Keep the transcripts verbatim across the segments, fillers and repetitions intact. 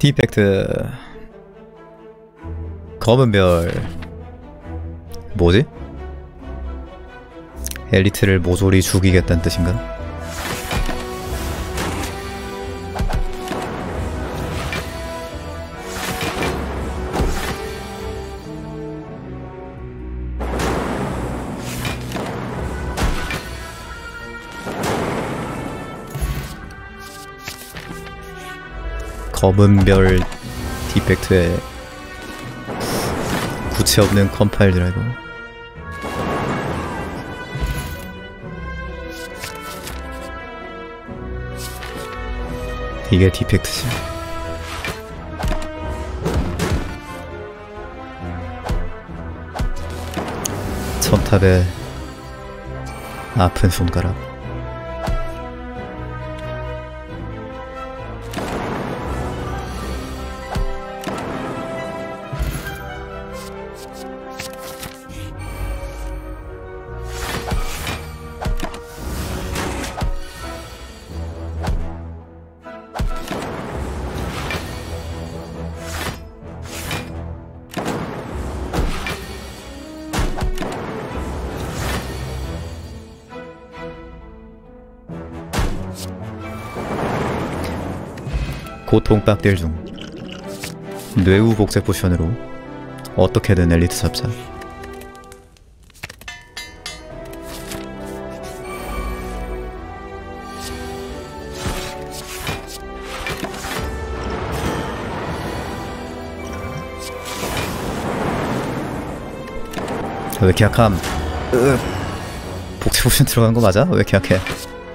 디펙트 검은별 뭐지? 엘리트를 모조리 죽이겠다는 뜻인가? 검은별 디펙트에 구체 없는 컴파일 드라이버. 이게 디펙트지. 첨탑의 아픈 손가락. 고통 빡딜 중. 뇌우 복제 포션으로 어떻게든 엘리트 잡자. 왜 이렇게 약함? 으, 복제 포션 들어간 거 맞아? 왜 이렇게 약해?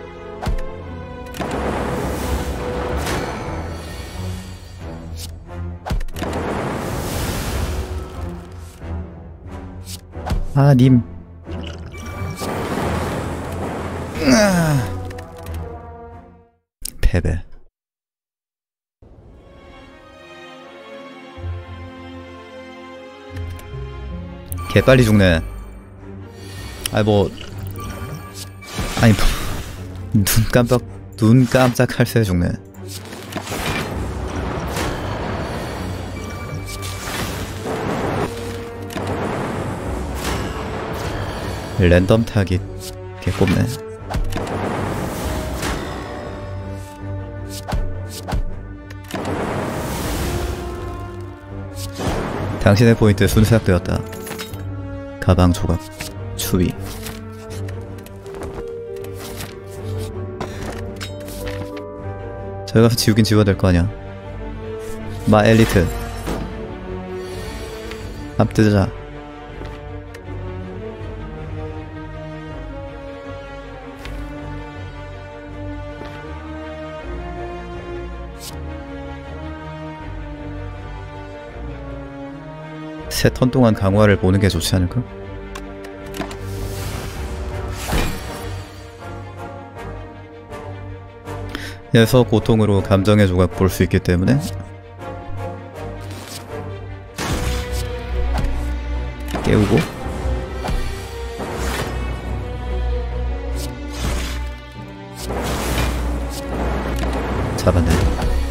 아, 님. 패배. 개 빨리 죽네. 아이 뭐 아니 뭐 눈 깜빡 눈 깜짝할 새 죽네. 랜덤 타깃 개꼽네. 당신의 포인트 순삭되었다. 가방 조각 추위. 저기 가서 지우긴 지워야 될 거 아니야. 마 엘리트 앞 뜨자. 세 턴 동안 강화를 보는 게 좋지 않을까? 그래서 고통으로 감정의 조각 볼 수 있기 때문에 깨우고 잡았네.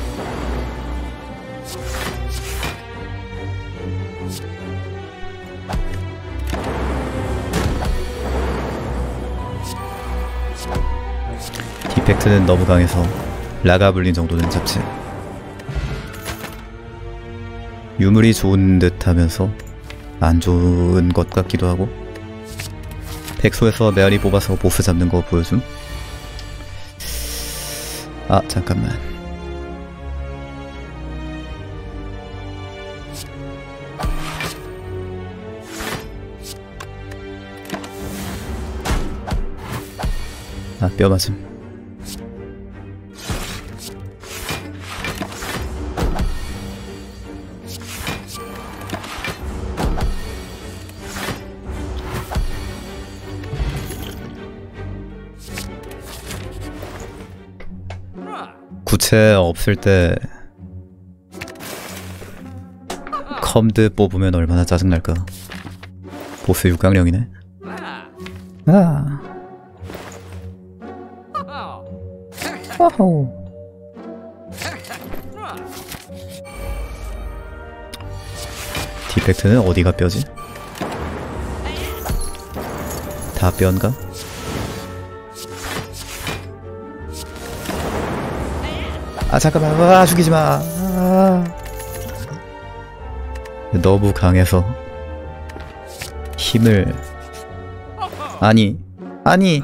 디펙트는 너무 강해서 라가블린 정도는 잡지. 유물이 좋은 듯 하면서 안 좋은 것 같기도 하고. 백소에서 메아리 뽑아서 보스 잡는 거 보여줌? 아 잠깐만. 아 뼈 맞음. 구체 없을 때 컴드 뽑으면 얼마나 짜증날까. 보스 육강령이네. 아 호호. 디펙트는 어디가 뼈지? 다 뼈인가? 아 잠깐만, 아 죽이지마. 아. 너무 강해서 힘을 아니 아니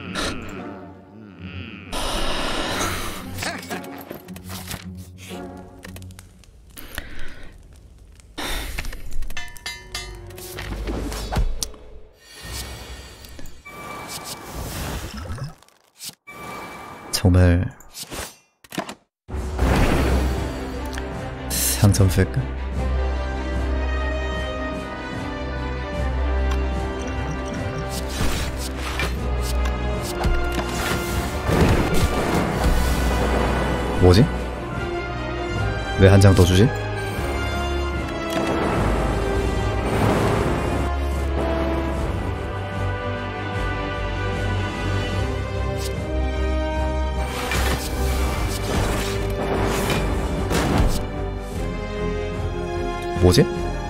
정말 상점수일까? 뭐지? 왜 한 장 더 주지? 뭐지?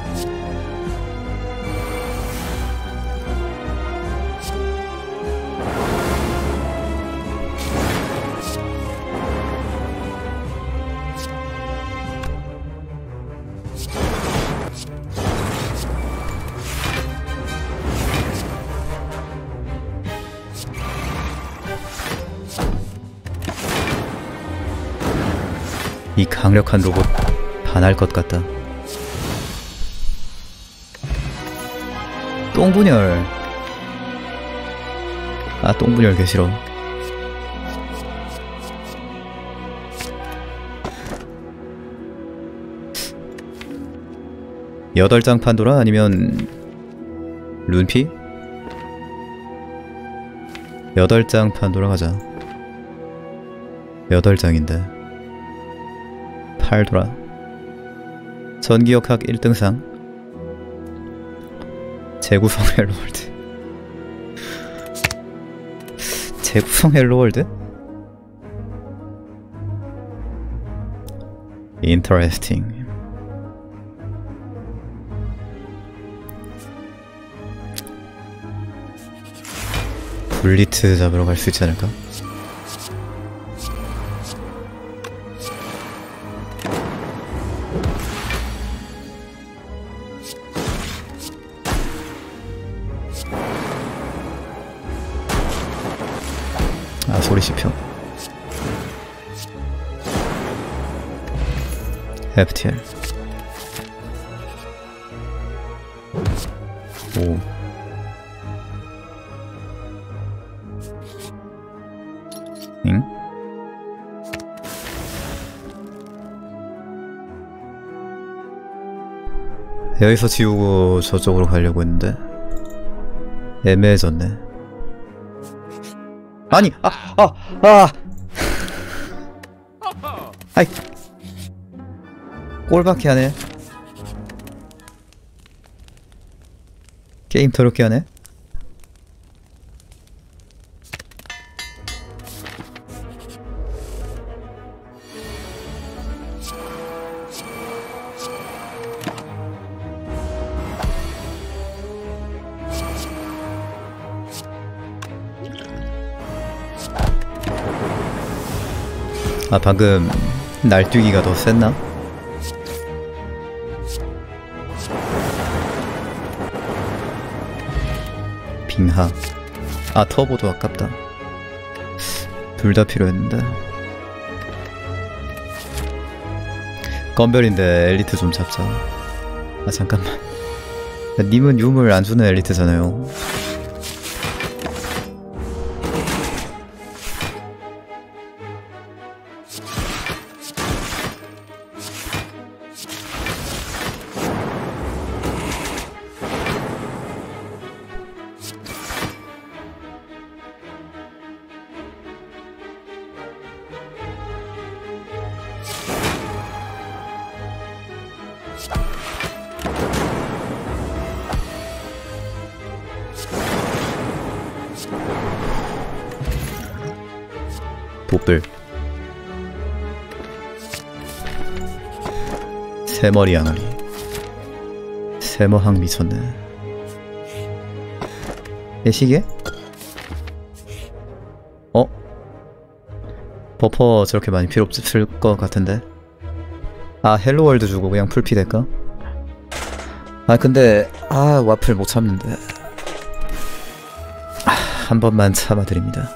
이 강력한 로봇 반할 것 같다. 똥분열. 아 똥분열 개 싫어. 여덟 장 판도라 아니면 룬피? 여덟 장 판도라 가자. 여덟 장인데 팔도라. 전기역학 일 등상. 재구성 헬로월드. 재구성 헬로월드? Interesting. 블리트 잡으러 갈 수 있지 않을까? 아 소리 씹혀. 에프티엘. 오. 응? 여기서 지우고 저쪽으로 가려고 했는데 애매해졌네. 아니! 아! 아! 아! 아이! 꼴밖에 하네. 게임 더럽게 하네. 아 방금 날뛰기가 더 셌나? 빙하. 아 터보도 아깝다. 둘 다 필요했는데. 건별인데 엘리트 좀 잡자. 아 잠깐만. 님은 유물 안 주는 엘리트잖아요. 보ብል. 새머리 양아리. 새머항 미쳤네. 내 시계? 어? 버퍼 저렇게 많이 필요 없을 것 같은데. 아, 헬로월드 주고 그냥 풀피 될까? 아 근데 아 와플 못 참는데. 아, 한 번만 참아드립니다.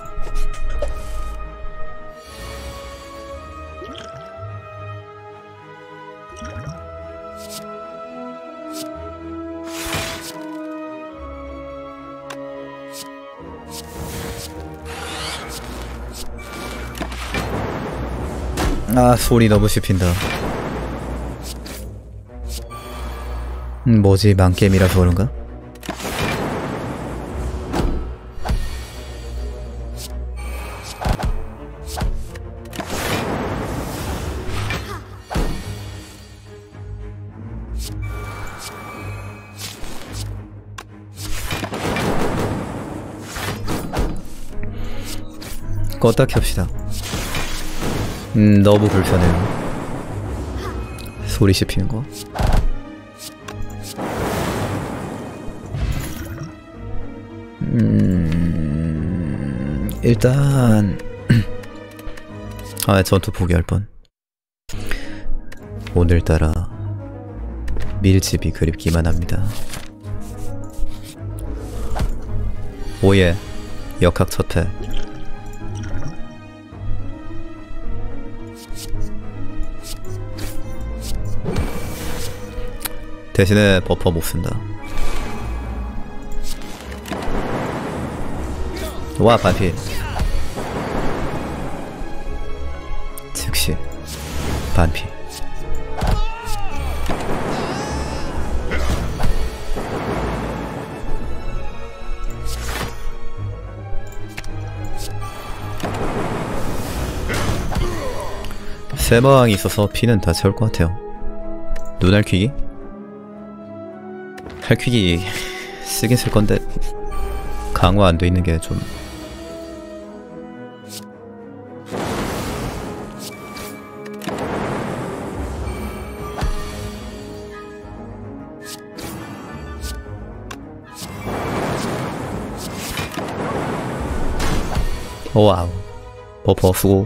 아 소리 너무 씹힌다. 음, 뭐지 망게임이라서 그런가? 껐다 켭시다. 음 너무 불편해요. 소리 씹히는 거. 음... 일단 아 전투 포기할 뻔. 오늘따라 밀집이 그립기만 합니다. 오예 역학 첫패. 대신에 버퍼 못쓴다. 와 반피. 즉시 반피. 세머항이 있어서 피는 다 채울 것 같아요. 눈알퀴기? 할퀴기 쓰긴 쓸 건데 강화 안 돼 있는 게 좀. 와우 버퍼 수고.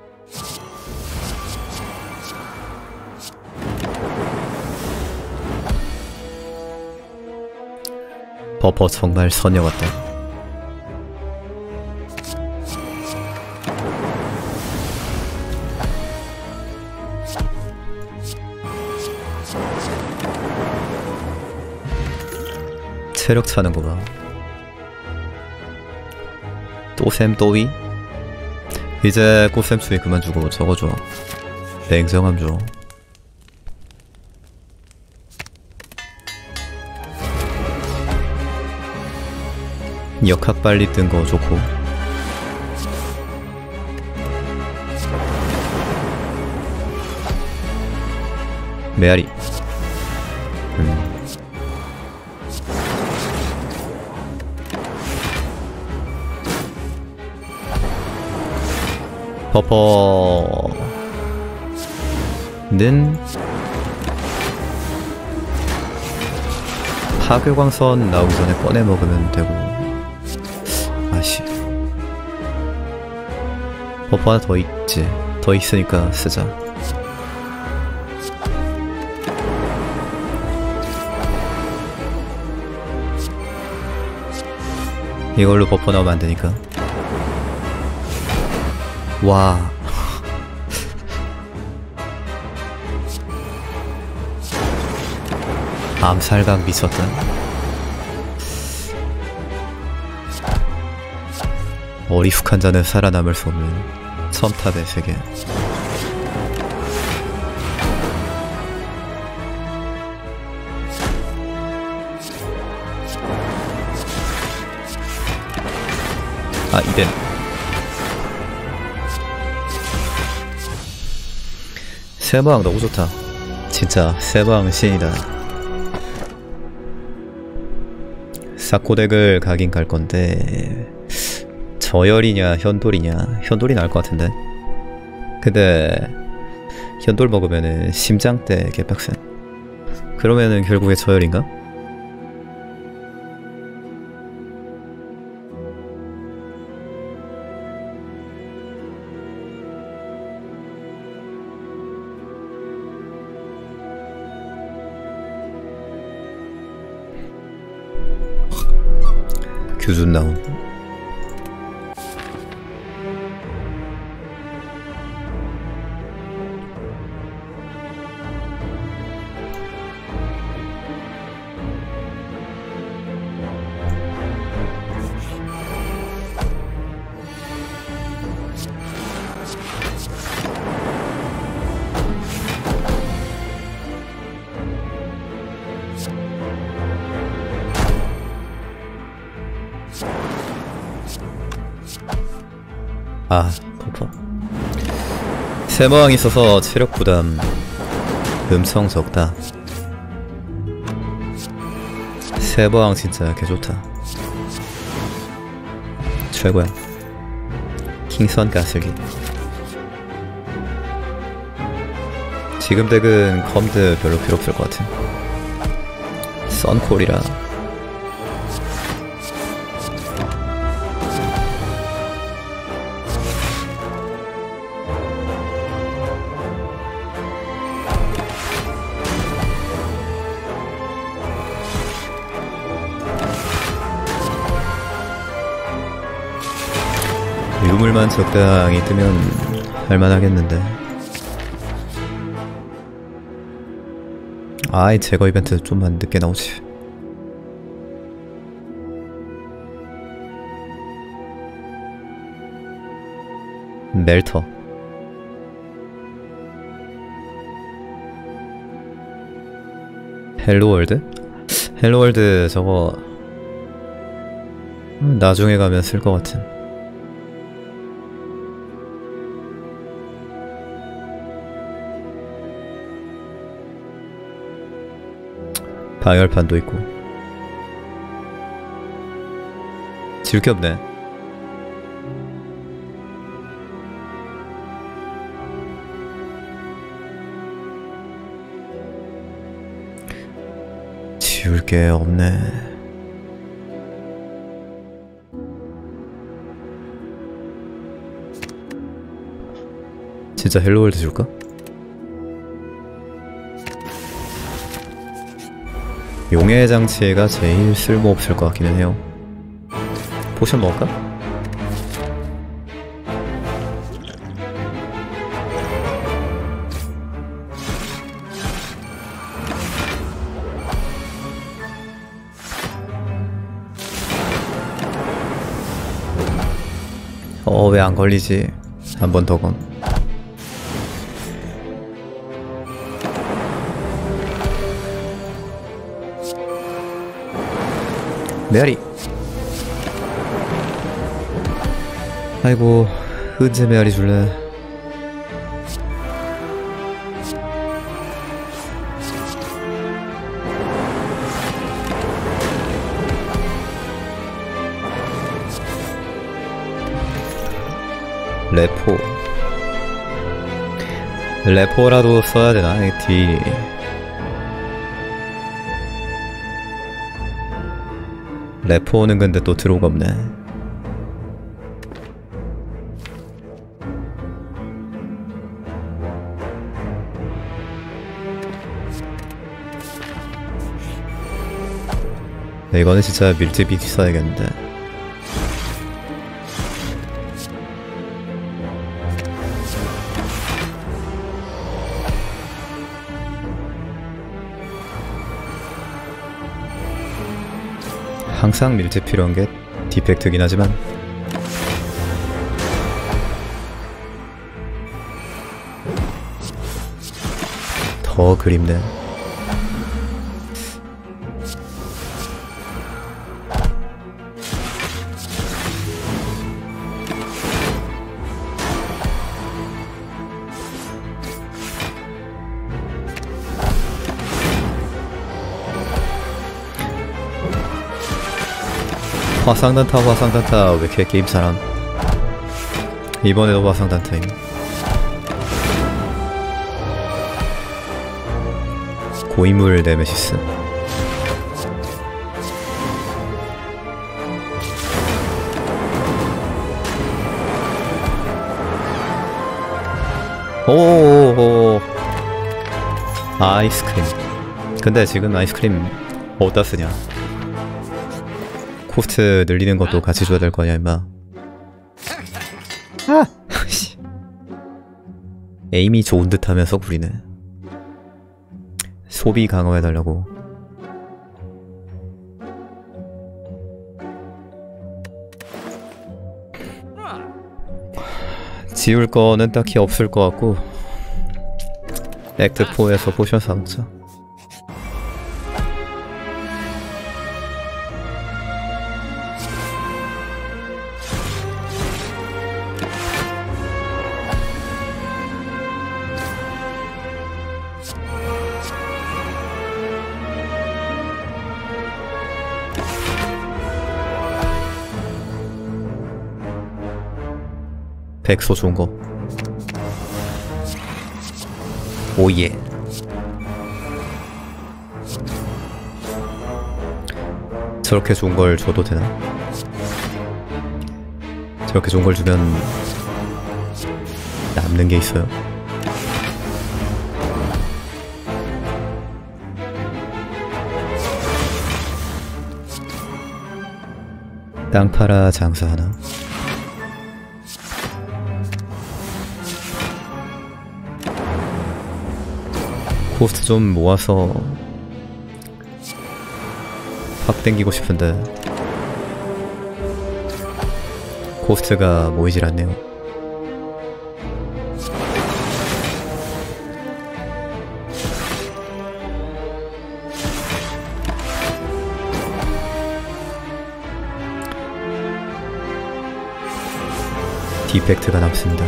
버퍼 정말 선녀 같다. 체력 차는 거 봐. 또샘 또위? 이제 꽃샘 수위 그만 주고 저거 줘. 냉정함 줘. 역학 빨리 뜬 거 좋고. 메아리. 음. 버퍼는 파괴광선 나오기 전에 꺼내 먹으면 되고. 아씨. 버퍼 하나 더 있지. 더 있으니까 쓰자. 이걸로 버퍼 나오면 안 되니까. 와. 암살각 미쳤다. 어리숙한 자는 살아남을 수 없는 첨탑의 세계. 아 이덴. 세방 너무 좋다. 진짜 세방 신이다. 사코덱을 가긴 갈 건데 저열이냐 현돌이냐. 현돌이 나을 것 같은데. 근데 현돌 먹으면은 심장 때 개빡센. 그러면은 결국에 저혈인가? 규준 나옴. 아, 버퍼. 세모왕 있어서 체력 부담 엄청 적다. 세모왕 진짜 개좋다. 최고야. 킹선 가슬기. 지금 덱은 컴드 별로 필요 없을 것 같아. 썬콜이라. 유물만 적당히 뜨면 할만하겠는데. 아이 제거 이벤트 좀만 늦게 나오지. 멜터. 헬로월드? 헬로월드 저거 나중에 가면 쓸 것 같은. 방열판도 있고. 지울 게 없네. 지울 게 없네. 진짜 헬로월드 줄까? 용의 장치가 제일 쓸모없을 것 같기는 해요. 포션 먹을까? 어, 왜 안 걸리지? 한 번 더 건. 메아리. 아이고, 언제 메아리 줄래? 레포. 레포라도 써야 되나? 뒤. 레포는 근데 또 드로우가 없네. 네, 이거는 진짜 밀집이 써야겠는데. 항상 밀집 필요한 게 디펙트긴 하지만 더 그립네. 화상단타 화상단타 왜 이렇게 게임 잘함. 이번에도 화상단타임. 고인물 네메시스. 오오오 아이스크림. 근데 지금 아이스크림 어디다 쓰냐? 코스트 늘리는 것도 같이 줘야 될 거냐 임마. 아! 에임이 좋은 듯 하면서 구리네. 소비 강화해달라고. 지울 거는 딱히 없을 것 같고 액트 포에서 포션 사먹자. 백소 좋은 거. 오예. 저렇게 좋은 걸 줘도 되나? 저렇게 좋은 걸 주면 남는 게 있어요? 땅 팔아 장사하나? 코스트 좀 모아서 확 땡기고 싶은데 코스트가 모이질 않네요. 디펙트가 남습니다.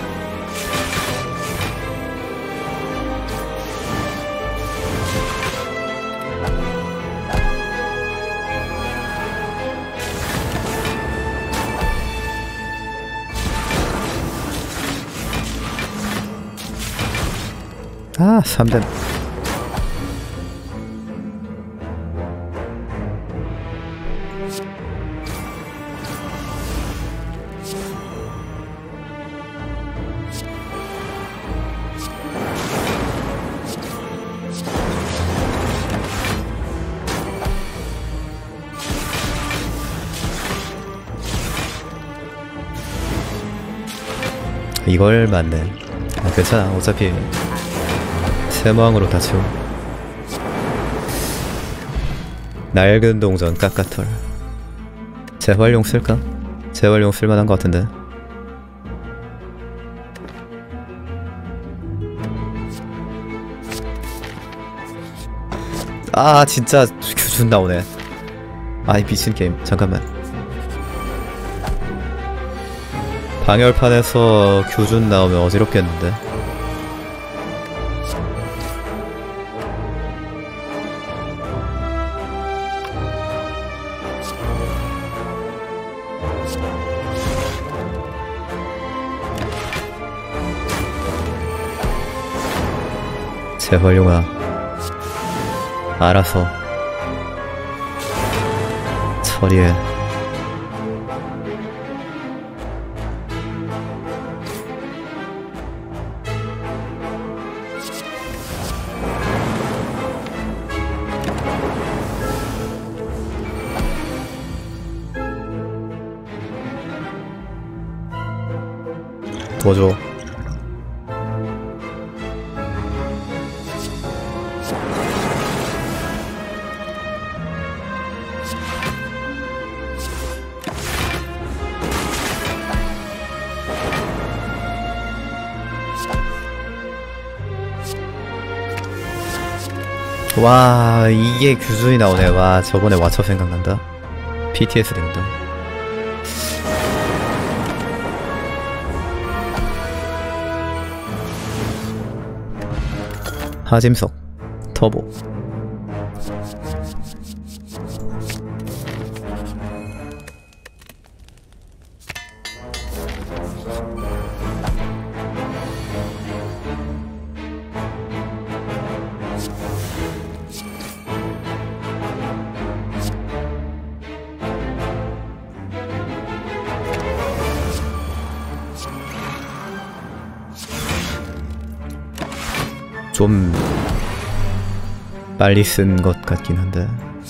아, 삼 댐. 이걸 맞네. 아, 괜찮아. 어차피 세모항으로 다 채워. 낡은 동전 깎아털. 재활용 쓸까? 재활용 쓸만한 것 같은데. 아 진짜 규준 나오네. 아이 미친 게임. 잠깐만. 방열판에서 규준 나오면 어지럽겠는데. 재활용아, 알아서 처리해. 도와줘. 와 이게 규준이 나오네. 와 저번에 왓챠 생각난다. 피티에스 된다. 하짐석 터보. 좀 빨리 쓴 것 같긴 한데.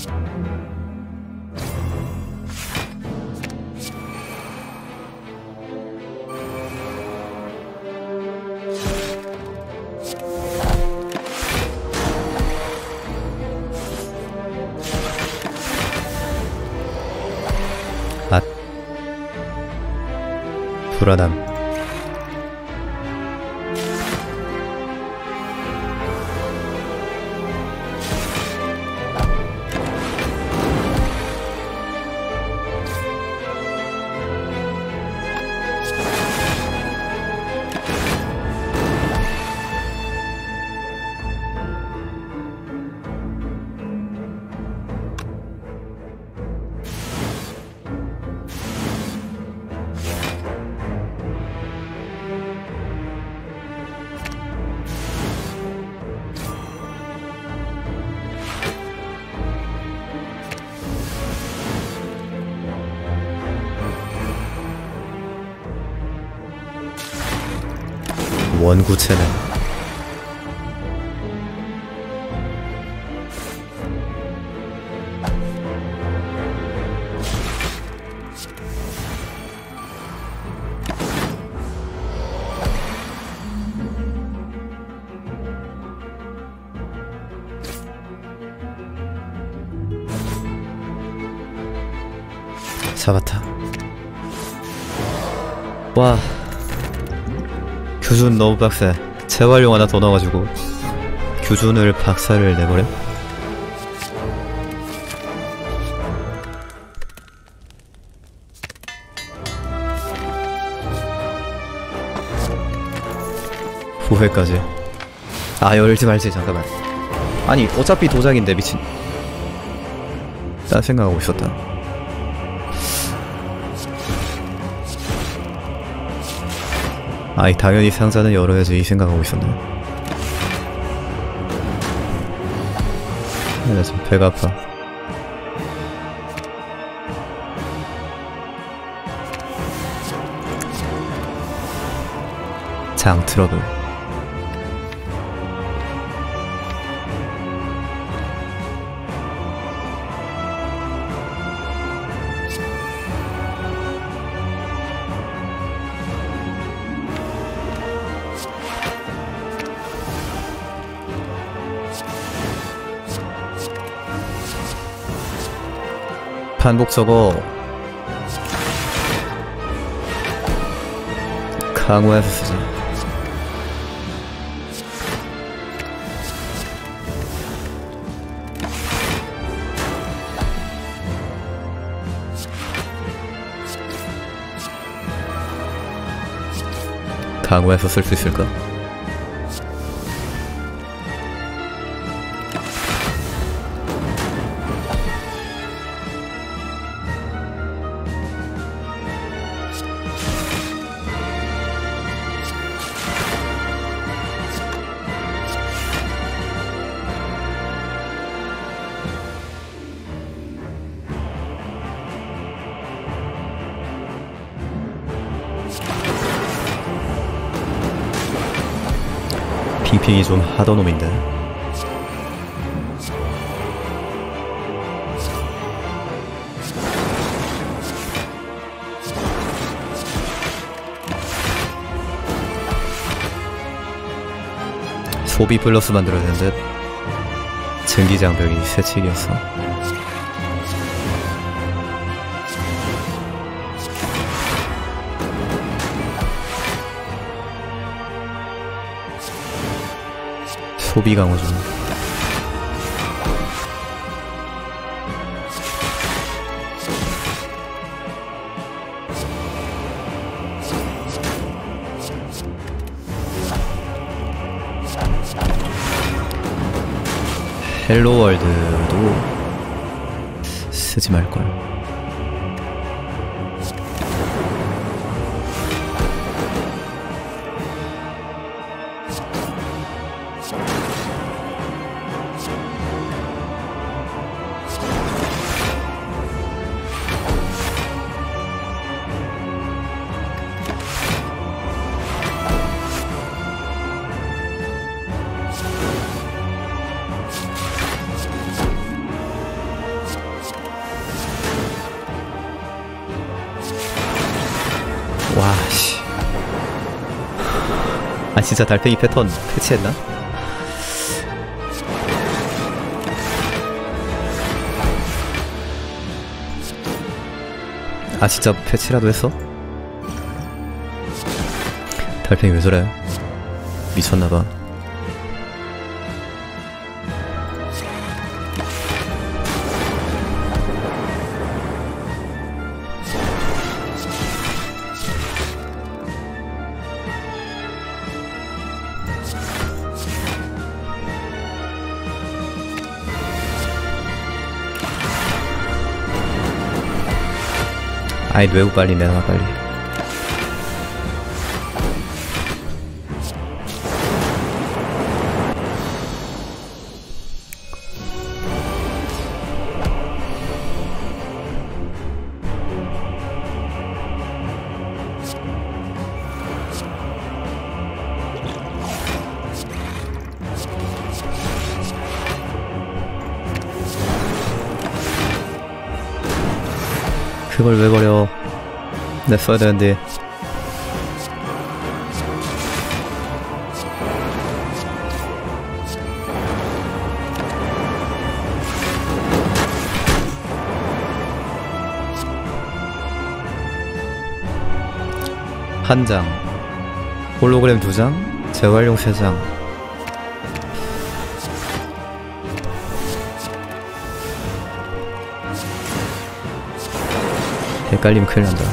아, 불안함. 원구체는 잡았다. 와, 규준 너무 빡세. 재활용 하나 더 넣어가지고 규준을 박살을 내버려? 후회까지. 아, 열지 말지. 잠깐만. 아니 어차피 도장인데 미친. 딴 생각하고 있었다. 아이 당연히 상자는 열어야지 이 생각하고 있었네. 나 지금 배가 아파. 장 트러블. 반복 저거 강화해서 쓰자. 강화해서 쓸 수 있을까? 핑핑이 좀 하던 놈인데. 소비 플러스 만들어야 되는데 증기장벽이 새치기였어. 소비 강화 좀. 헬로월드도 쓰지 말걸. 진짜 달팽이 패턴 패치했나? 아 진짜 패치라도 했어? 달팽이 왜 저래? 미쳤나봐. 아이 매우 빨리 내놔 빨리. 그걸 왜 버려? 내 써야 되는데. 한 장, 홀로그램 두 장, 재활용 세 장. 헷갈리면 큰일 난다.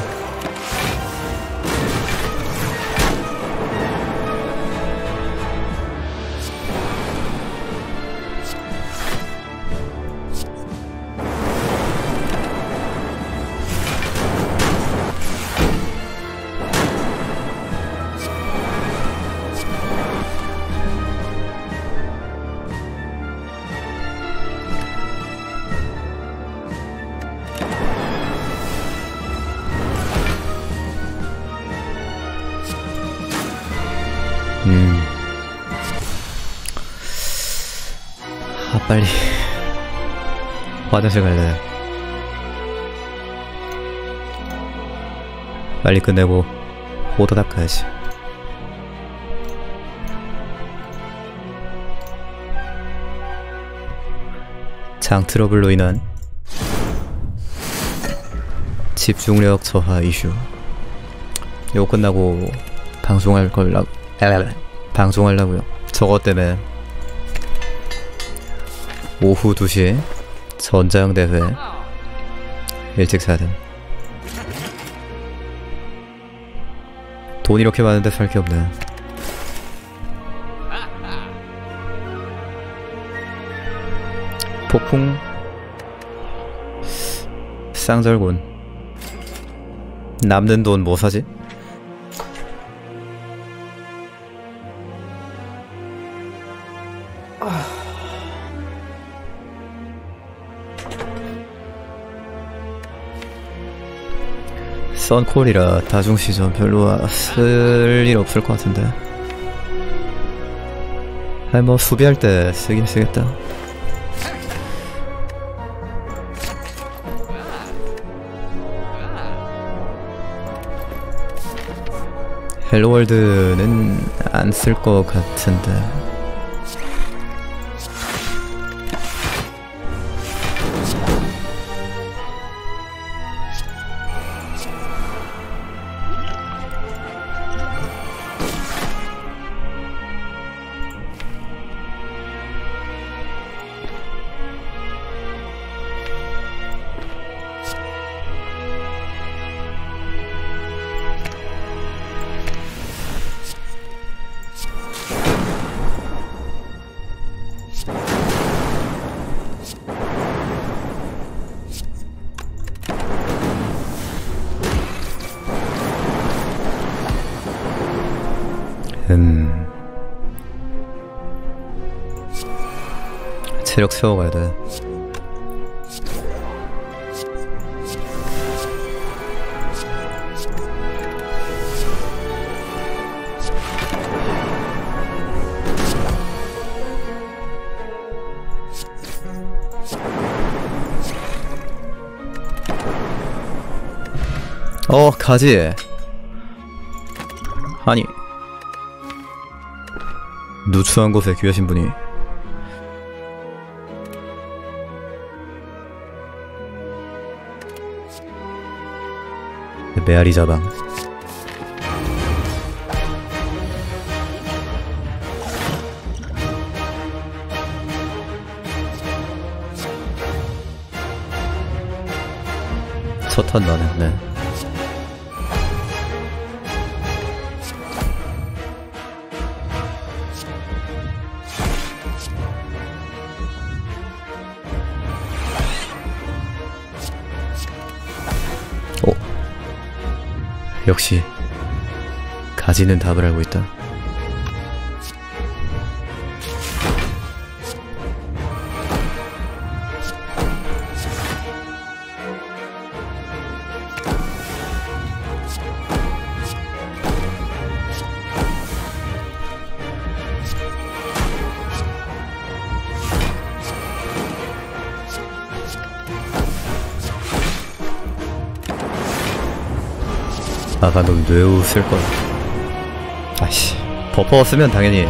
음. 아, 빨리. 화장실 갈래. 빨리 끝내고, 호다닥 가야지. 장 트러블로 인한 집중력 저하 이슈. 이거 끝나고, 방송할 걸라, 방송하려고요. 저거 때문에 오후 두 시에 전자영대회 일찍 사야 됨. 돈 이렇게 많은데 살 게 없네. 폭풍 쌍절곤. 남는 돈 뭐 사지? 썬콜이라 다중시전 별로 쓸 일 없을 것 같은데. 아니 뭐 수비할 때 쓰긴 쓰겠다. 헬로월드는 안 쓸 것 같은데. 음... 체력 세워가야 돼. 어, 가지. 아니 누추한 곳에 귀하신 분이. 메아리 자방. 첫탄 나네. 네. 오. 역시 가지는 답을 알고 있다. 아가 넌 뇌우 쓸걸. 아이씨, 버퍼 쓰면 당연히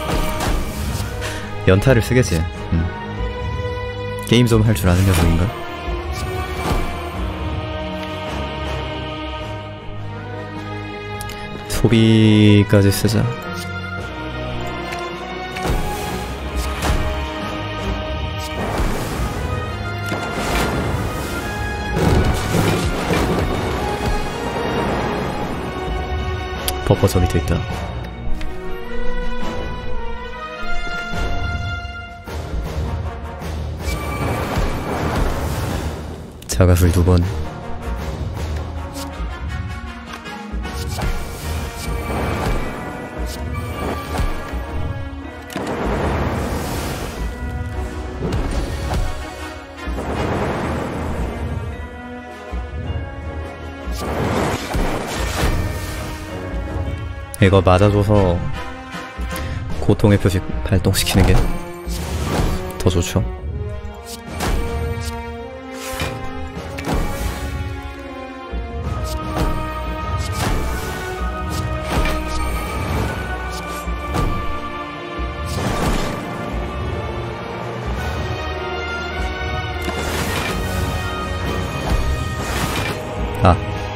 연타를 쓰겠지. 음. 게임 좀 할 줄 아는 녀석인가? 소비까지 쓰자. 버퍼 저 밑에 있다. 자가술 두 번. 이거 맞아줘서 고통의 표식 발동시키는 게 더 좋죠. 아.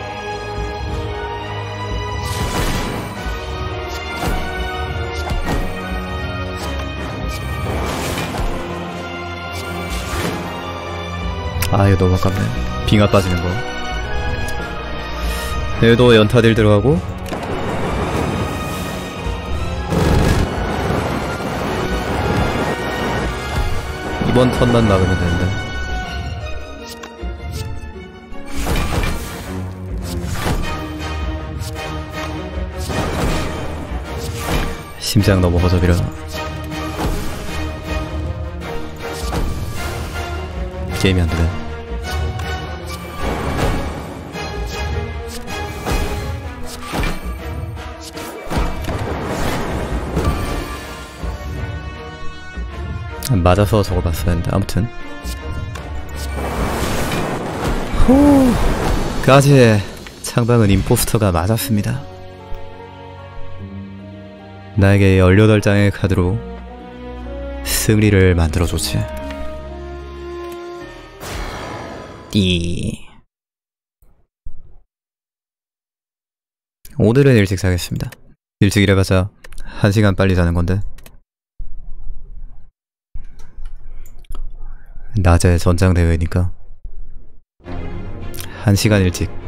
아, 이거 너무 아깝네. 빙하 빠지는 거. 얘도 연타딜 들어가고. 이번 턴만 막으면 되는데. 심장 너무 허접이라. 게임이 안 되네. 맞아서 저거 봤어야 했는데. 아무튼 후, 까지 창방은 임포스터가 맞았습니다. 나에게 열여덟 장의 카드로 승리를 만들어줬지. 띠. 오늘은 일찍 자겠습니다. 일찍 일해봤자 한 시간 빨리 자는 건데. 낮에 전장대회니까 한 시간 일찍